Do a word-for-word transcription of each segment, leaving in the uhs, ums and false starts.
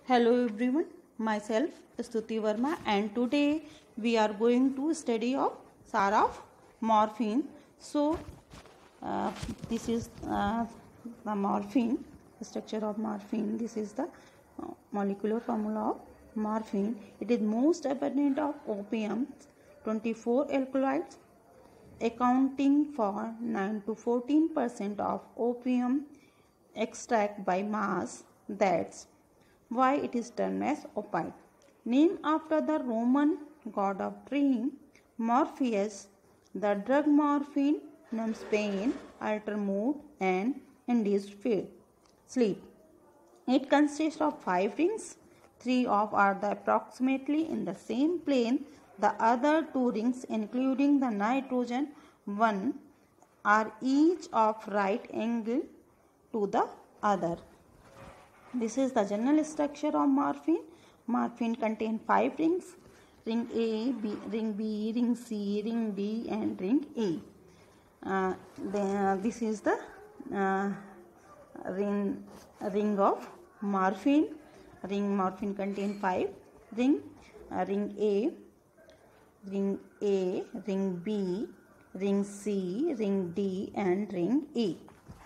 Hello everyone, myself Stuti Verma, and today we are going to study of SAR of morphine. So uh, this is uh, the morphine, the structure of morphine. This is the uh, molecular formula of morphine. It is most abundant of opiums, twenty-four alkaloids, accounting for nine to fourteen percent of opium extract by mass. That's why it is termed as opioid. Named after the Roman god of dream, Morpheus, the drug morphine numbs pain, alter mood, and induced fear, sleep. It consists of five rings. Three of are the approximately in the same plane. The other two rings, including the nitrogen one, are each of right angle to the other. This is the general structure of morphine. Morphine contains five rings: ring A, B, ring B, ring C, ring D, and ring E. Uh, then, this is the uh, ring ring of morphine. Ring morphine contains five ring. Uh, ring A, ring A, ring B, ring C, ring D, and ring E.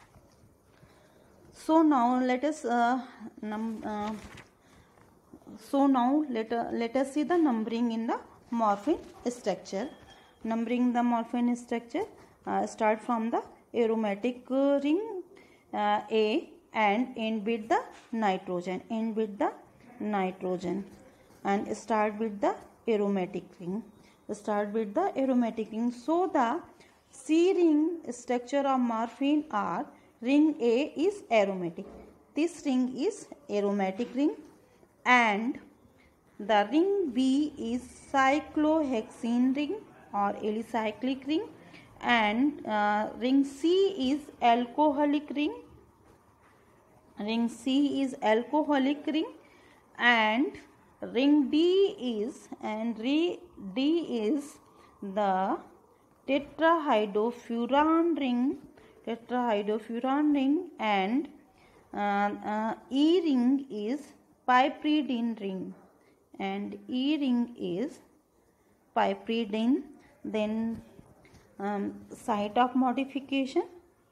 So now let us uh, num, uh, so now let, uh, let us see the numbering in the morphine structure. Numbering the morphine structure uh, start from the aromatic uh, ring uh, A and end with the nitrogen. End with the nitrogen and start with the aromatic ring. Start with the aromatic ring. So the C ring structure of morphine are: ring A is aromatic. This ring is aromatic ring, and the ring B is cyclohexene ring or alicyclic ring, and uh, ring C is alcoholic ring. Ring C is alcoholic ring, and ring D is and ring D is the tetrahydrofuran ring. Tetrahydrofuran ring, and uh, uh, E ring is piperidine ring, and E ring is piperidine. Then um, site of modification.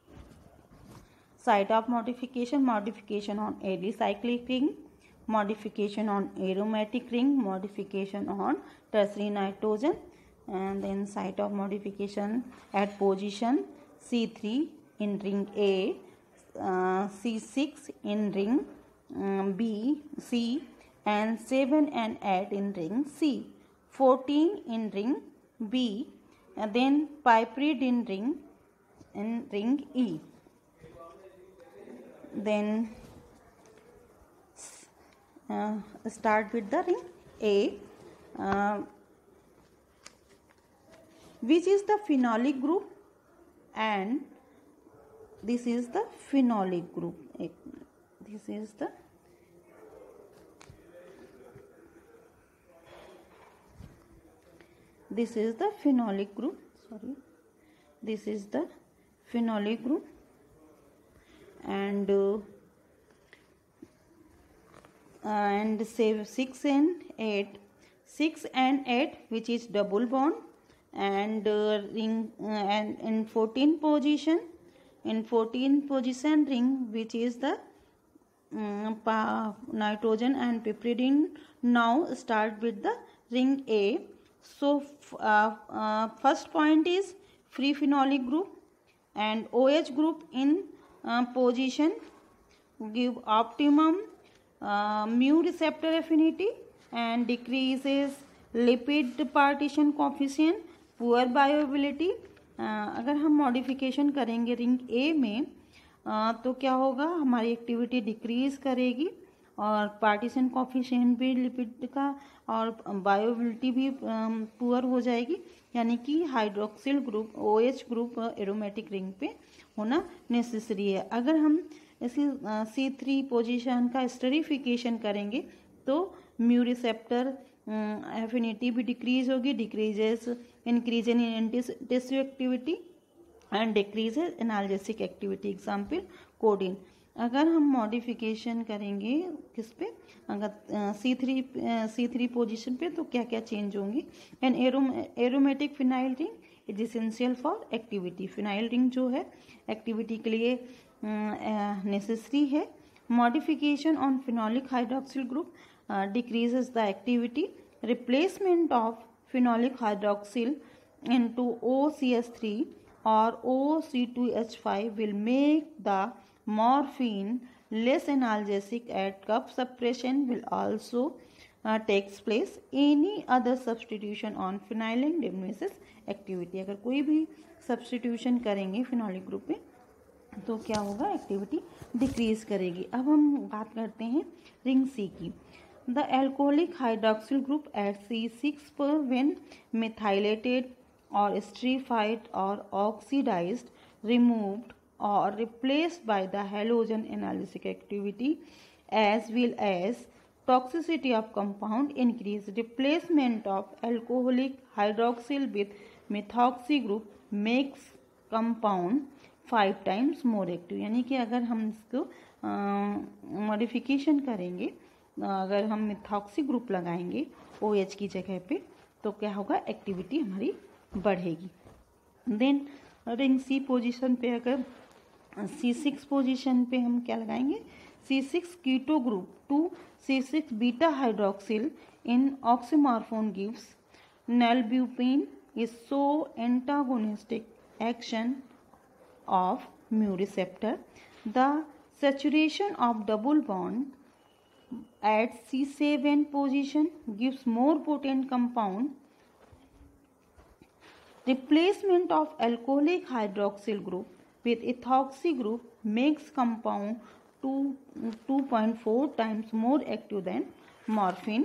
Site of modification: modification on alicyclic ring, modification on aromatic ring, modification on tertiary nitrogen, and then site of modification at position C three in ring A, uh, C six in ring um, B, C, and seven and eight in ring C, fourteen in ring B, and then piperidine ring in ring E. Then uh, start with the ring A, uh, which is the phenolic group, and this is the phenolic group. This is the this is the phenolic group. Sorry, this is the phenolic group, and uh, and say six and eight, six and eight, which is double bond, and uh, ring uh, and in fourteen position. In fourteen position ring, which is the um, nitrogen and piperidine. Now start with the ring A. So uh, uh, first point is free phenolic group, and OH group in uh, position give optimum uh, mu receptor affinity and decreases lipid partition coefficient, poor bioavailability. Uh, अगर हम modification करेंगे ring ए में uh, तो क्या होगा, हमारी activity decrease करेगी और पार्टीशन कोफिशिएंट भी लिपिड का और बायोबिलिटी भी पुअर हो जाएगी, यानी कि hydroxyl group OH group aromatic ring पे होना नेसेसरी है. अगर हम इसी सी थ्री पोजिशन का स्टेरिफिकेशन करेंगे तो म्यू रिसेप्टर एफिनिटी भी डिक्रीज होगी, decreases increase in antitussive activity and decreases analgesic activity. Example, codeine. अगर हम मॉडिफिकेशन करेंगे किस पे, अगर C three C three position पे, तो क्या क्या चेंज होंगे। An aromatic phenyl ring is essential for activity. Phenyl ring जो है एक्टिविटी के लिए नेसेसरी है। Modification on phenolic hydroxyl group decreases the activity. Replacement of phenolic hydroxyl into O C S three or O C two H five will make the morphine less analgesic at cuff suppression will also uh, takes place. Any other substitution on phenylalanine diminishes activity. अगर कोई भी substitution करेंगे phenolic group में तो क्या होगा, activity decrease करेगी। अब हम बात करते हैं रिंग सी की। The alcoholic hydroxyl group at C six पर when methylated or esterified or oxidized, removed or replaced by the halogen analgesic activity as well as toxicity of compound increase. Replacement of alcoholic hydroxyl with methoxy group makes compound five times more active. यानी कि अगर हम इसको modification करेंगे, अगर हम methoxy group लगाएंगे O H की जगह पे, तो क्या होगा, एक्टिविटी हमारी बढ़ेगी। देन रिंग सी पोजीशन पे अगर सी सिक्स पोजीशन पे हम क्या लगाएंगे, C six keto group to C six beta hydroxyl in oxymorphone gives nalbuphine is so antagonistic action of mu receptor. The saturation of double bond at C seven position gives more potent compound. Replacement of alcoholic hydroxyl group with ethoxy group makes compound two point four times more active than morphine.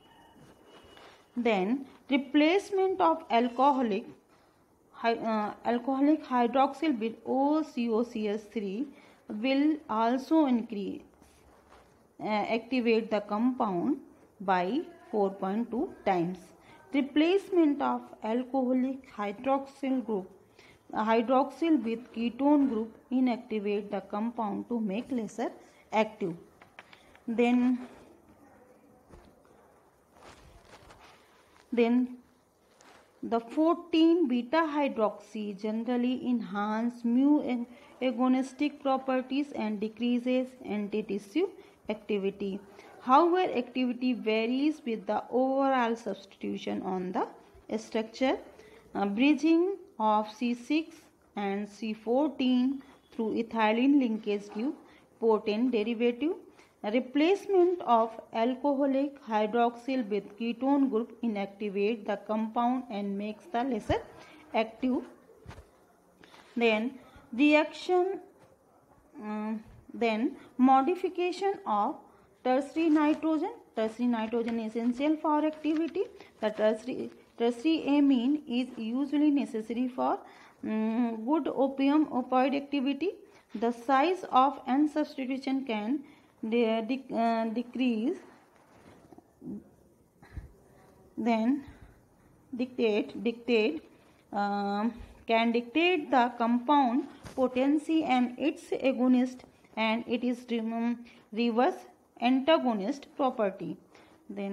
Then replacement of alcoholic Uh, alcoholic hydroxyl with O C O C S three will also increase uh, activate the compound by four point two times. Replacement of alcoholic hydroxyl group uh, hydroxyl with ketone group inactivate the compound to make lesser active. Then then the fourteen beta hydroxy generally enhance mu agonistic properties and decreases anti-tissue activity. However, activity varies with the overall substitution on the structure. Uh, bridging of C six and C fourteen through ethylene linkage give potent derivative. Replacement of alcoholic hydroxyl with ketone group inactivate the compound and makes the lesser active. Then reaction, uh, then modification of tertiary nitrogen. Tertiary nitrogen is essential for activity. The tertiary, tertiary amine is usually necessary for um, good opium opioid activity. The size of N substitution can de de uh, decrease then dictate dictate uh, can dictate the compound potency and its agonist and it is um, reverse antagonist property. Then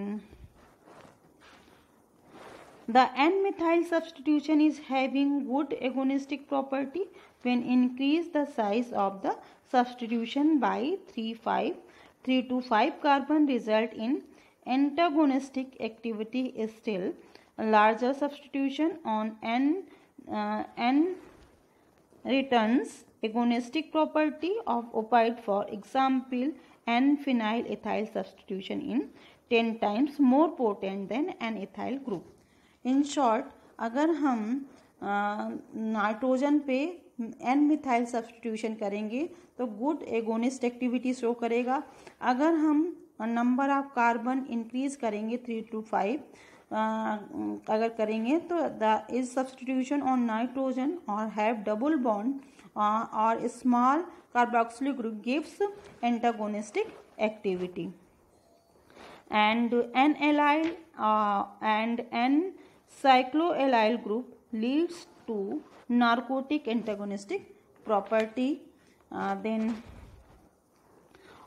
the N-methyl substitution is having good agonistic property when increase the size of the substitution by three to five carbon result in antagonistic activity is still larger substitution on N, uh, N returns agonistic property of opioid. For example, N-phenyl ethyl substitution in ten times more potent than an ethyl group. In short, अगर हम nitrogen पे N methyl substitution करेंगे तो good agonist activity show करेगा। अगर हम number of carbon increase करेंगे three to five अगर करेंगे तो the is substitution on nitrogen और हैव डबल बॉन्ड और small carboxylic group gives antagonistic activity and N-allyl uh, and N-cycloallyl group leads to narcotic antagonistic property. Uh, then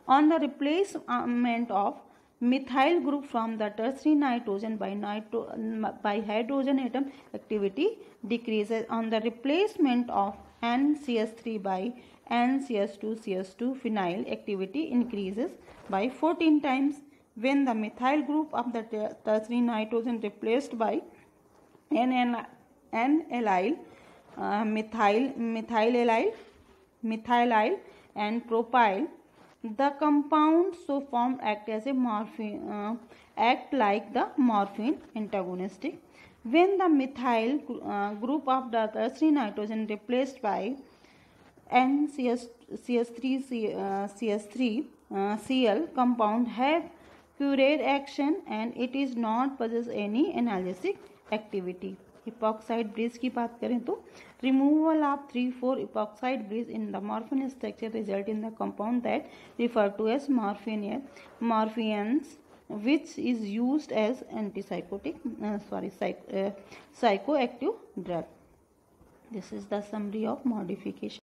On the replacement of methyl group from the tertiary nitrogen by, nitro, by hydrogen atom, activity decreases. On the replacement of N C H three by N C H two C H two, phenyl, activity increases by fourteen times. When the methyl group of the tertiary nitrogen replaced by N N-allyl, uh, methyl, methyl-allyl, methyl-allyl and propyl, the compounds so formed act as a morphine, uh, act like the morphine antagonistic. When the methyl uh, group of the tertiary nitrogen replaced by N C H three C H three uh, Cl compound have curate action and it is not possess any analgesic activity. Epoxide bridge की बात करें तो removal of three four epoxide bridge in the morphine structure result in the compound that referred to as morphine morphians, which is used as antipsychotic uh, sorry psych, uh, psychoactive drug. This is the summary of modification.